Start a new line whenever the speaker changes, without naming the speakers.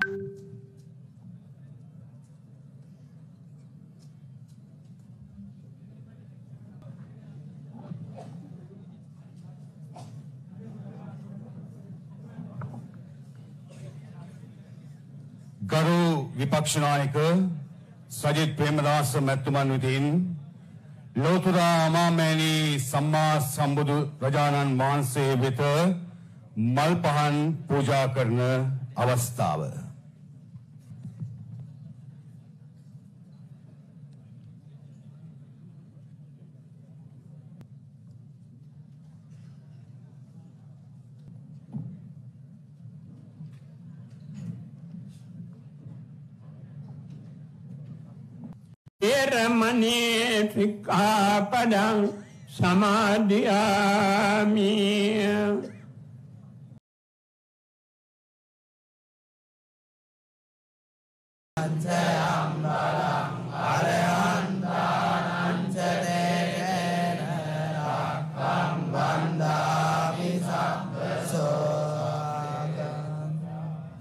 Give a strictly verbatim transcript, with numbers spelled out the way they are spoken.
ගරු විපක්ෂ නායක සජිත් ප්‍රේමදාස මැතිතුමන් විසින් ලෝතුරා අමාමෑණී සම්මා සම්බුදු රජාණන් වහන්සේ වෙත මල් පහන් පූජා කරන අවස්ථාව.
Eramani Sikkhapadang Samadhiyami.
Amen.